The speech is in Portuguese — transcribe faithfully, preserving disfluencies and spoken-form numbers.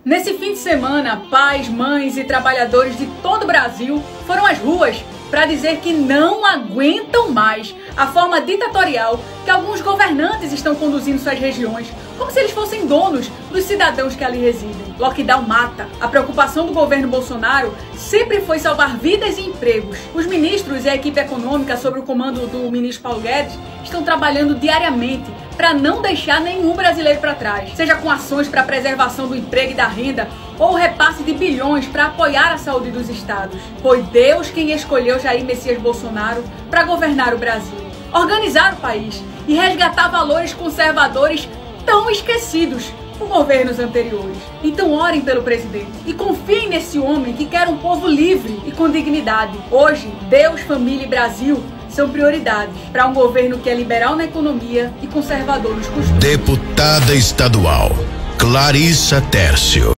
Nesse fim de semana, pais, mães e trabalhadores de todo o Brasil foram às ruas para dizer que não aguentam mais a forma ditatorial que alguns governantes estão conduzindo suas regiões, como se eles fossem donos dos cidadãos que ali residem. Lockdown mata. A preocupação do governo Bolsonaro sempre foi salvar vidas e empregos. Os ministros e a equipe econômica, sob o comando do ministro Paulo Guedes, estão trabalhando diariamente para não deixar nenhum brasileiro para trás, seja com ações para a preservação do emprego e da renda ou repasse de bilhões para apoiar a saúde dos estados. Foi Deus quem escolheu Jair Messias Bolsonaro para governar o Brasil, organizar o país e resgatar valores conservadores tão esquecidos por governos anteriores. Então orem pelo presidente e confiem nesse homem que quer um povo livre e com dignidade. Hoje, Deus, família e Brasil são prioridades para um governo que é liberal na economia e conservador nos costumes. Deputada estadual Clarissa Tércio.